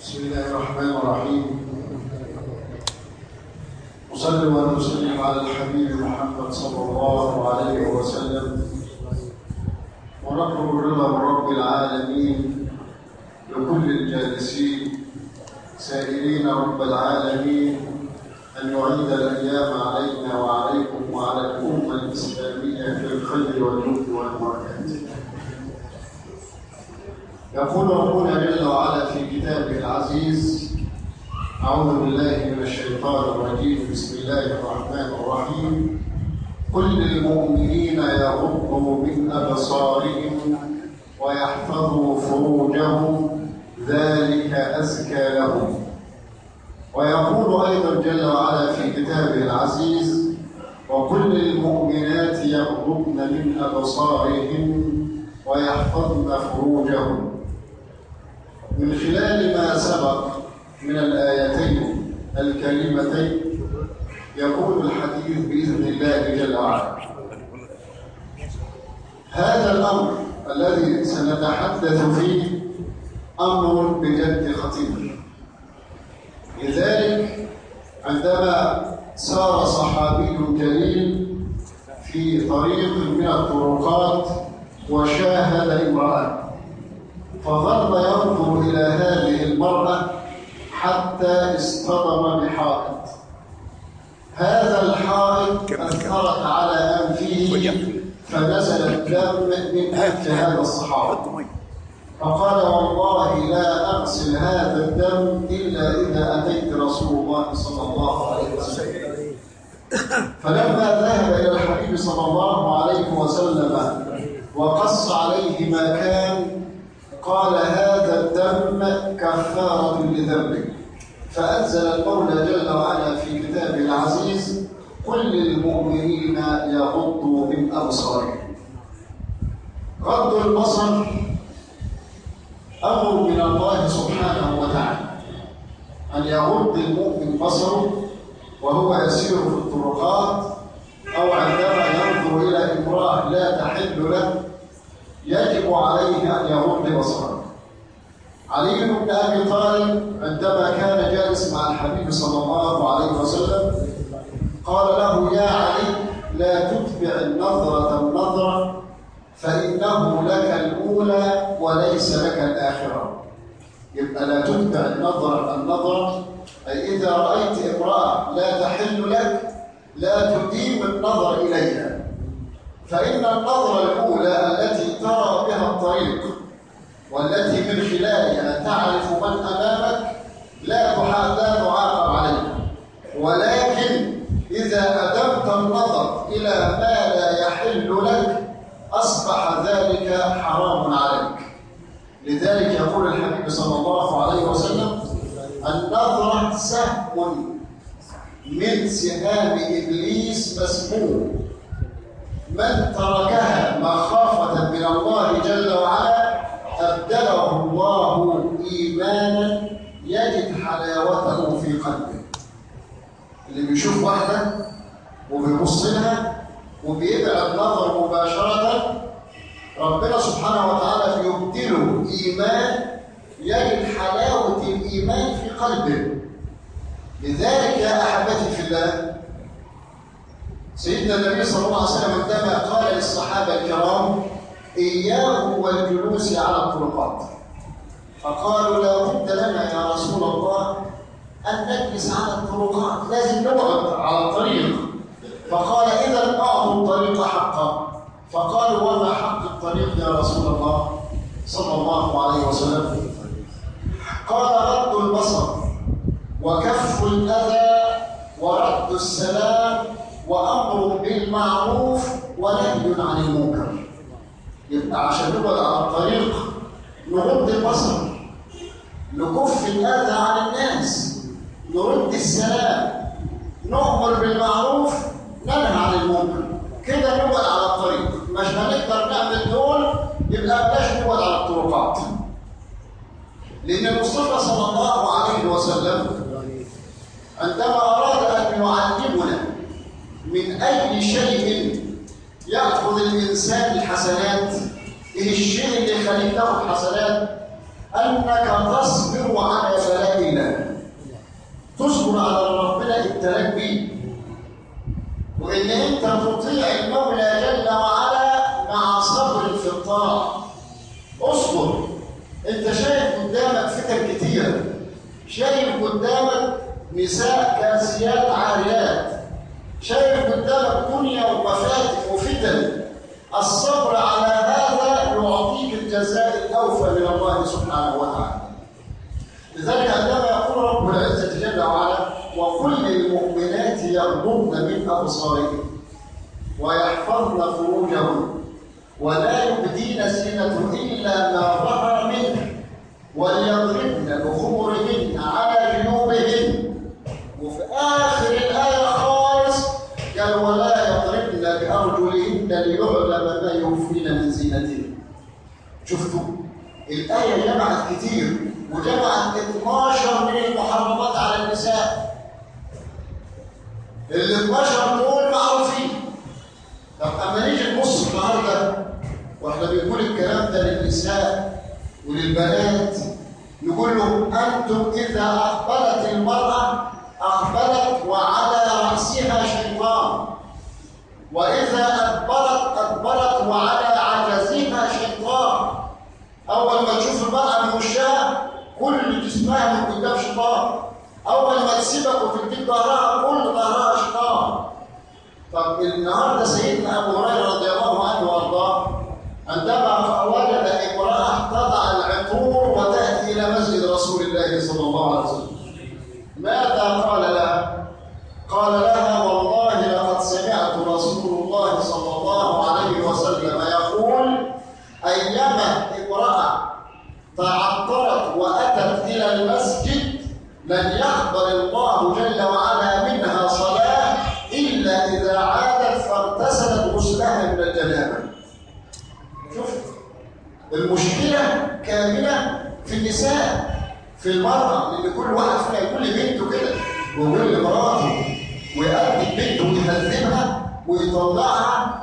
بسم الله الرحمن الرحيم. أصلي وأسلم على الحبيب محمد صلى الله عليه وسلم، ونطلب الرضا من رب العالمين لكل الجالسين سائلين رب العالمين أن يعيد الأيام علينا وعليكم وعلى الأمة الإسلامية في الخير والجود والبركات. يقول ربنا جل وعلا في كتابه العزيز: أعوذ بالله من الشيطان الرجيم، بسم الله الرحمن الرحيم. قل للمؤمنين يغضوا من أبصارهم ويحفظوا فروجهم ذلك أزكى لهم. ويقول أيضا جل وعلا في كتابه العزيز: وقل للمؤمنات يغضضن من أبصارهن ويحفظن فروجهن. من خلال ما سبق من الآيتين الكريمتين يكون الحديث بإذن الله جل وعلا. هذا الأمر الذي سنتحدث فيه أمر بجد خطير. لذلك عندما سار صحابي جليل في طريق من الطرقات وشاهد امرأة، فظل ينظر إلى هذه المرأة حتى اصطدم بحائط. هذا الحائط أثرت على أنفه فنزل الدم من أنف هذا الصحابي، فقال: والله لا أغسل هذا الدم إلا إذا أتيت رسول الله صلى الله عليه وسلم. فلما ذهب إلى الحبيب صلى الله عليه وسلم وقص عليه ما كان، قال: هذا الدم كفارة لذنبك. فأنزل المولى جل وعلا في كتابه العزيز: قل للمؤمنين يغضوا من أبصارهم. غض البصر أمر من الله سبحانه وتعالى، أن يغض المؤمن بصره وهو يسير في الطرقات أو عندما ينظر إلى امرأة لا تحل له، يجب عليه أن يغض بصره. علي بن أبي طالب عندما كان جالس مع الحبيب صلى الله عليه وسلم قال له: يا علي، لا تتبع النظرة النظرة، فإنه لك الأولى وليس لك الآخرة. يبقى لا تتبع النظرة النظرة، أي إذا رأيت امرأة لا تحل لك لا تديم النظر إليها، فإن النظرة الأولى التي ترى بها الطريق والتي من خلالها تعرف من أمامك لا تعاقب عليها، ولكن إذا أدمت النظر إلى ما لا يحل لك أصبح ذلك حرام عليك. لذلك يقول الحبيب صلى الله عليه وسلم: النظرة سهم من سهام إبليس مسموم، من تركها مخافة من الله جل وعلا أبدله الله إيمانا يجد حلاوته في قلبه. اللي بيشوف واحدة وبيبص لها وبيبعد نظر مباشرة، ربنا سبحانه وتعالى يبدله إيمان يجد حلاوة الإيمان في قلبه. لذلك يا أحبتي في الله، سيدنا النبي صلى الله عليه وسلم عندما قال للصحابة الكرام: إياكم والجلوس على الطرقات، فقالوا: لا بد لنا يا رسول الله أن نجلس على الطرقات، لازم نقعد على الطريق. فقال: إذا أعطوا الطريق حقا. فقالوا: وما حق الطريق يا رسول الله صلى الله عليه وسلم؟ قال: رد البصر وكف الأذى ورد السلام وأمر بالمعروف ونهي عن المنكر. يبقى عشان نقعد على الطريق نرد البصر، نكف الأذى عن الناس، نرد السلام، نؤمر بالمعروف، ننهى عن المنكر. كده نقعد على الطريق. مش هنقدر نعمل دول، يبقى بلاش نقعد على الطرقات. لأن المصطفى صلى الله عليه وسلم عندما أراد أن يعلمنا من أي شيء يأخذ الإنسان الحسنات، إيه الشيء اللي يخليه له الحسنات؟ أنك تصبر على بلاء الله، تصبر على ربنا ابتلاك بيه، وإن أنت تطيع المولى جل وعلا مع صبر في الطاعة. اصبر. أنت شايف قدامك فتن كتيرة، شايف قدامك نساء كاسيات عاريات، شايف قدامك دنيا ومفاتن وفتن. الصبر على هذا يعطيك الجزاء الأوفى من الله سبحانه وتعالى. لذلك عندما يقول رب العزة جل وعلا: وقل للمؤمنات يغضضن من أبصارهن ويحفظن فروجهن ولا يبدين زينة إلا ما ظهر منه وليضربن بخمرهن على جيوبهن. وفي آخر الآية خالص قال: ولا يضربن بأرجلهن ليعلم ما يخفين من زينتهن. شفتوا؟ الآية جمعت كتير، وجمعت 12 من المحرمات على النساء. ال 12 دول معروفين. طب أما نيجي نبص النهارده واحنا بنقول الكلام ده للنساء وللبنات، نقول لهم: أنتم إذا أقبلت المرأة أقبلت وعلى رأسها شيطان، وإذا أدبرت وعلى عجزها شيطان. أول ما تشوف المرأة من وشها كل جسمها من قدام شيطان، أول ما تسيبك وتديك ظهرها كل ظهرها شيطان. طب النهارده سيدنا أبو هريرة رضي الله عنه وأرضاه عندما وجد امرأة تضع العطور وتأتي إلى مسجد رسول الله صلى الله عليه وسلم، ماذا قال لها؟ قال لها: والله لقد سمعت رسول الله صلى الله عليه وسلم يقول: أيما امرأة تعطرت وأتت إلى المسجد لن يقبل الله جل وعلا منها صلاة إلا إذا عادت فاغتسلت غسلها من الجنابة. شفت؟ المشكلة كاملة في النساء، في المرأة، لأن كل واحد فينا يقول لبنته كده ويقول لمراته ويأدي بنته ويهذبها ويطلعها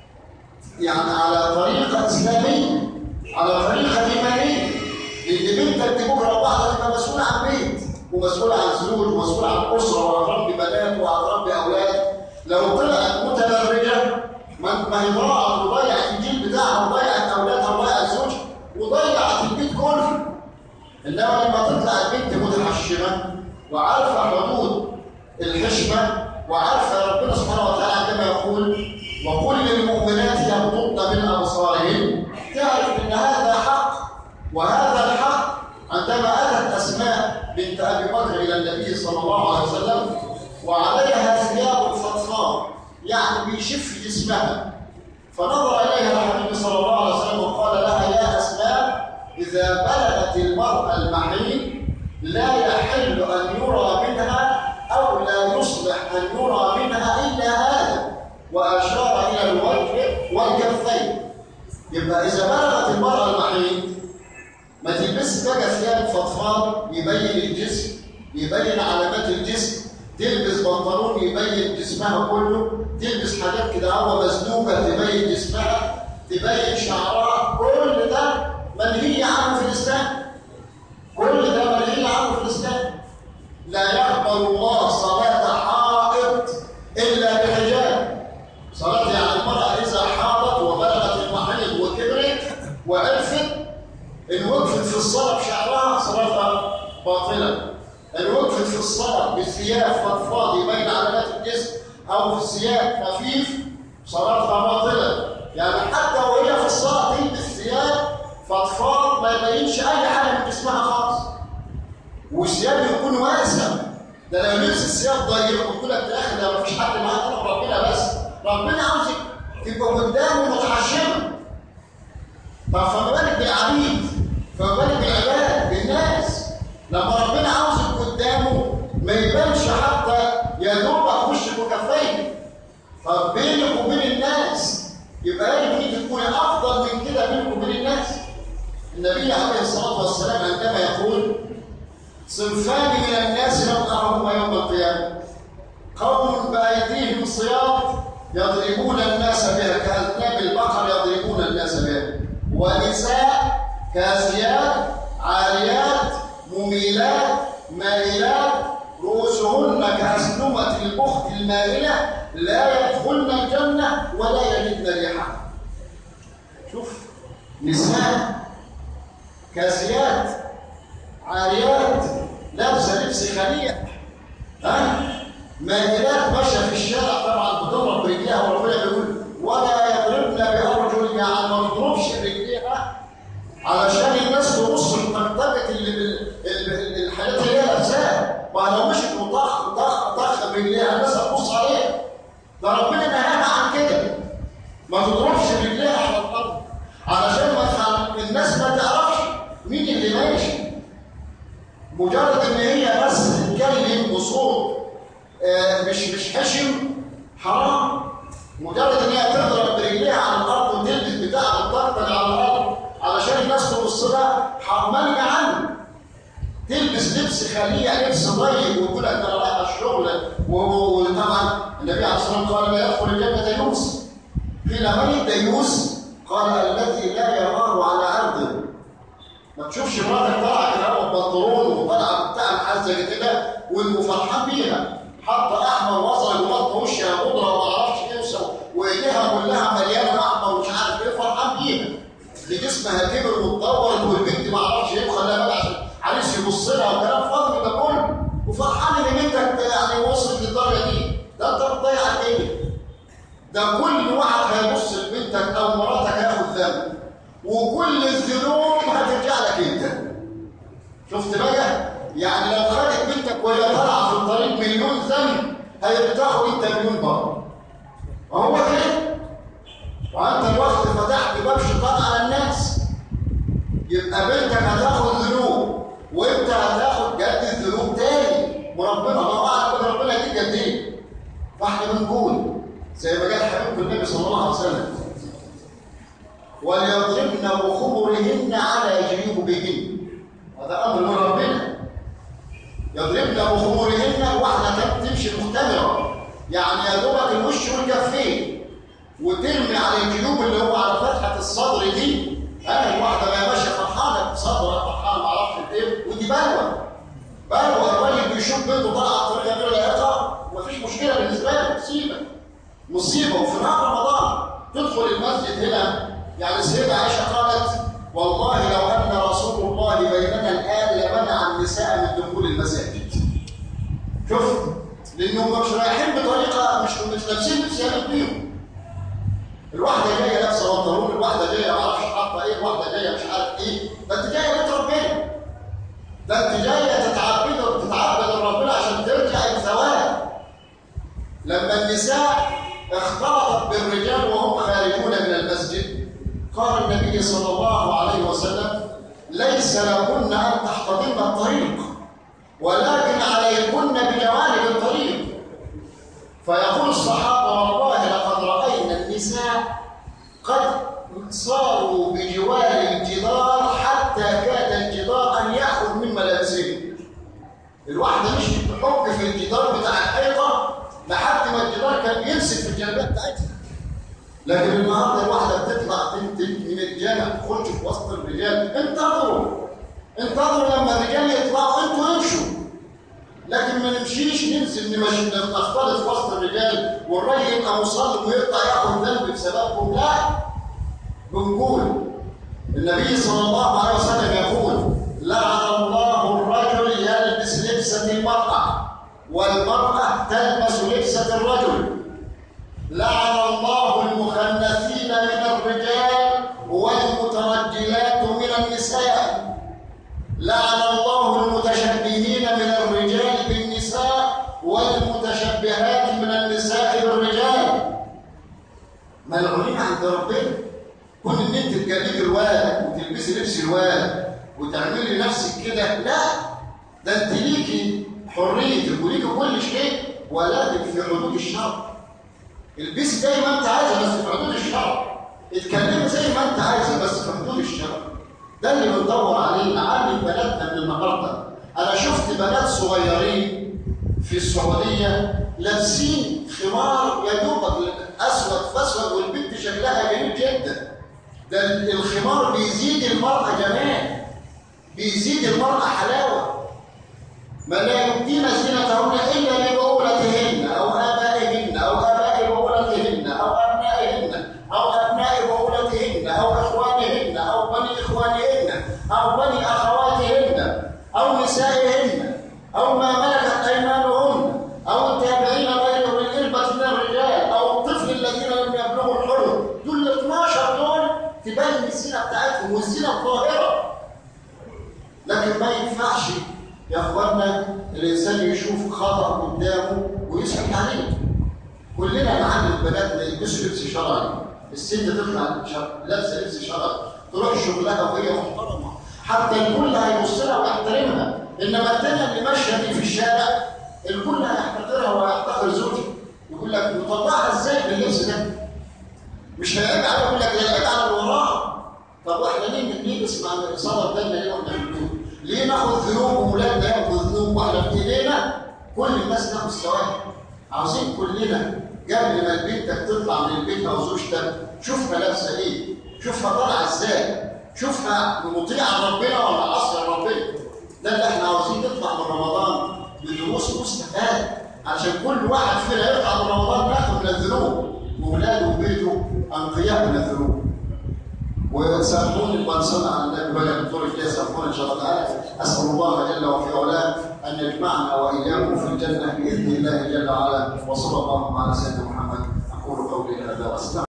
يعني على طريقة إسلامية، على طريقة إيمانية. لأن بنتك دي بكرة بعضها تبقى مسؤولة عن بيت ومسؤولة عن زوج ومسؤولة عن أسرة وهتربي بنات وهتربي أولاد. لو طلعت متبرجة ما هي ضاعت وضيعت الجيل بتاعها وضيعت أولادها وضيعت زوجها وضيعت البيت كله. إنما لما تطلع البنت متحشمة وعارفة حدود الحشمة وعارفة ربنا سبحانه وتعالى عندما يقول: وقل للمؤمنات يغضضن من أبصارهن، تعرف أن هذا حق. وهذا الحق عندما أتت أسماء بنت أبي بكر إلى النبي صلى الله عليه وسلم وعليها ثياب فضفاض يعني بيشف جسمها، فنظر إليها النبي صلى الله عليه وسلم وقال لها: يا أسماء، إذا بلغت المرأة المحيض لا يحل أن يرى منها أو لا يصلح أن يرى منها إلا هذا، وأشار إلى الوجه والكفين. يبقى إذا بلغت المرأة المحيض ما تلبس بقى ثياب فضفاض يبين الجسم، يبين علامات الجسم، تلبس بنطلون يبين جسمها كله، تلبس حاجات كده هوا مزنوقة تبين جسمها، تبين شعرها. كل ده منهي عنه في الإسلام، كل ده منهي عنه في الإسلام. لا يقبل الله صلاة حائض إلا بحجاب. صلاة يعني المرأة إذا حاضت وبلغت المحيض وكبرت وعرفت إن وقفت في الصلاة بشعرها صلاتها باطلة، إن وقفت في الصلاة بثياب فضفاض يبين علامات الجسم أو في ثياب خفيف صلاتها باطلة. يعني حتى وهي في الصلاة تلبس ثياب فضفاض ما يبينش أي حاجة من جسمها خالص، والثياب يكون واسع. ده لو لبس الثياب ضيق ويقول لك يا أخي ده مفيش حد معاك إلا ربنا بس، ربنا عاوزك تبقى قدامه متحشمة. طب فما بالك بالعبيد، فما بالك بالعباد بالناس، لما ربنا عاوزك قدامه ما يبانش حتى يا دوبك وشك وكفيك. طب بينك وبين الناس يبقى يجب ان تكون افضل من كده بينك وبين الناس. النبي عليه الصلاه والسلام عندما يقول: صنفان من الناس لم ارهما يوم القيامه، قوم بايديهم صياط يضربون الناس بها كاذناب البقر يضربون الناس بها، ونساء كاسيات عاريات مميلات مائلات رؤوسهن كأسنمة البخت المائلة لا يدخلن الجنة ولا يجدن ريحها. شوف، نساء كاسيات عاريات لابسه لبس خليع، مائلات ماشيه في الشارع طبعا بتضرب برجليها، وربنا بيقول ولا يضربن بارجلها، يعني ما تضربش برجليها علشان الناس تبص لطقطقه الحاجات اللي هي لابساها، ما لو مشت وطخ طخ طخ برجليها الناس هتبص عليها. ده ربنا نهانا عن كده، ما تضربش برجليها على الارض علشان الناس ما تعرفش مين اللي ماشي. مجرد ان هي بس تتكلم بصوت مش حشم حرام. مجرد ان هي تضرب برجليها على الارض وتلبس بتاع الطقطقه على الارض علشان الناس تبص لها حرمان عنه. تلبس لبس خليع لبس ضيق وتقول انا رايح الشغل، وطبعا النبي عليه الصلاه والسلام قال لا يدخل الجنه ديوس. قيل من الديوس؟ قال الذي لا يراه على ارضه. ما تشوفش مراتك طالعه كده ببنطلون وطالعه بتاع محزه كده وفرحان بيها، حاطه احمر وصل ومط وشها خضره وما اعرفش ايه وايديها كلها مليانه احمر ومش عارف ايه، فرحان بيها. اللي جسمها كبر واتطورت والبنت ما اعرفش ايه وخلاها بقى عشان عريس يبص لها وكلام فاضي ده كله، وفرحان ان بنتك يعني وصلت للدرجه دي. ده انت بتضيع الدنيا. ده كل واحد هيبص لبنتك او مراتك هياخد ذنب، وكل الذنوب هترجع لك انت. شفت بقى؟ يعني لو خدت بنتك وهي طالعه في الطريق مليون ذنب هتاخد انت مليون برضه. وهو كده. وانت الوقت فتحت باب شيطان على الناس، يبقى بنتك هتاخد ذنوب وانت هتاخد جد الذنوب تاني، وربنا الله اعلم ربنا يديك قد ايه. فاحنا بنقول زي ما قال حبيبنا النبي صلى الله عليه وسلم وليضربن بخمرهن على جيوبهن. هذا امر من ربنا. يضربن بخمرهن، واحده كانت تمشي مختمره يعني يا دوبك الوش والكفين، وترمي على الجيوب اللي هو على فتحه الصدر دي. الواحده ما ماشيه فرحانه بصدرها فرحانه ما اعرفش ايه، ودي بلوه. الراجل بيشوف بنته طالعه طريقه غير لائقه مفيش مشكله بالنسبه له، مصيبه. وفي نهار رمضان تدخل المسجد هنا، يعني السيده عائشه قالت والله لو ان رسول الله بيننا الان لمنع النساء من دخول المساجد. شوف، لانهم مش رايحين بطريقه مش لابسين لبس يليق بيهم. الواحده جايه لابسه بنطلون، الواحده جايه ما اعرفش حاطه ايه، الواحده جايه مش عارف ايه. ده انت جايه بيت ربنا، ده انت جايه تتعبد لربنا عشان ترجع الثواب. لما النساء اختلطت بالرجال وهم خارجون من المسجد قال النبي صلى الله عليه وسلم ليس لهن ان تحتضن الطريق ولكن عليكن بجوانب الطريق. فيقول الصحابه والله لقد راينا النساء قد صاروا بجوار الجدار حتى كاد الجدار ان ياخذ من ملابسهم. الواحده مش بتحك في الجدار بتاع الحيطه لحد ما الجدار كان بيمسك في الجلابيه بتاعتها. لكن النهارده الواحده بتطلع من الجامع تخش في وسط الرجال. انتظروا لما الرجال يطلعوا انتوا امشوا، لكن ما نمشيش ننزل نختلط في وسط الرجال والراجل يبقى مصلي ويقطع ياخد ذنب بسببهم. لا، بنقول النبي صلى الله عليه وسلم يقول لعن الله الرجل يلبس لبسه المراه والمراه تلبس لبسه الرجل. لعن الله المخنثين من الرجال والمترجلات من النساء. لعن الله المتشبهين من الرجال بالنساء والمتشبهات من النساء بالرجال. ملعونين عند ربنا. كون ان انت تجلدي الواد وتلبسي لبس الواد وتعملي نفسك كده، لا، ده انت ليكي حريتك وليكي كل شيء، ولكن في حدود الشرع. البسي زي ما انت عايزه بس في حدود الشرع. اتكلمي زي ما انت عايزه بس في حدود الشرع. ده اللي بندور عليه. نعلم بناتنا من النهارده. انا شفت بنات صغيرين في السعوديه لابسين خمار يا دوبك اسود فاسود والبنت شكلها جميل جدا. ده الخمار بيزيد المراه جمال، بيزيد المرأة حلاوة. ما لا يبدين زينتهن إلا لبعولتهن أو آبائهن أو آباء بعولتهن أو أبنائهن أو أبناء بعولتهن أو إخوانهن أو بني إخوانهن أو بني أخواتهن أو نسائهن أو ما ملكت أيمانهن أو التابعين غير أولي الإربة من الرجال أو الطفل الذين لم يبلغوا الحلم. دول 12 دول تبين الزينة بتاعتهم والزينة الظاهرة. لكن ما ينفعش يا اخوانا الانسان يشوف خطأ قدامه ويسكت عليه. كلنا نعلم بناتنا يلبسوا لبس شرعي، الست تطلع لابسه لبس شرعي تروح شغلها وهي محترمه، حتى الكل هيبص لها ويحترمها. انما التانيه اللي ماشيه دي في الشارع الكل هيحتقرها ويحتقر زوجها، يقول لك مطلعها ازاي باللبس ده؟ مش هيعيب عليها، يقول لك ده عيب على اللي وراها. طب واحنا ليه بنلبس مع صدر بالنا ليه واحنا في البيوت؟ ليه ناخد ذنوب واولادنا ياخدوا ذنوب واحنا في ايدينا؟ كل الناس ناخد سواها. عاوزين كلنا قبل ما بنتك تطلع من بيتها وزوجتك شوفها لابسه ايه؟ شوفها طالعه ازاي؟ شوفها مطيعه ربنا ولا عاصيه ربنا؟ ده اللي احنا عاوزين نطلع من رمضان بدروس مستفاده، عشان كل واحد فينا يطلع من رمضان ناخد من الذنوب واولاده وبيته انقياء من الذنوب. وسامحوني وانصرنا على النبي ولا الدكتور كده سامحوني ان شاء الله تعالى. اسال الله جل وفي علاه ان يجمعنا واياكم في الجنه باذن الله جل وعلا. وصلى الله على سيدنا محمد. اقول قولي هذا واستغفر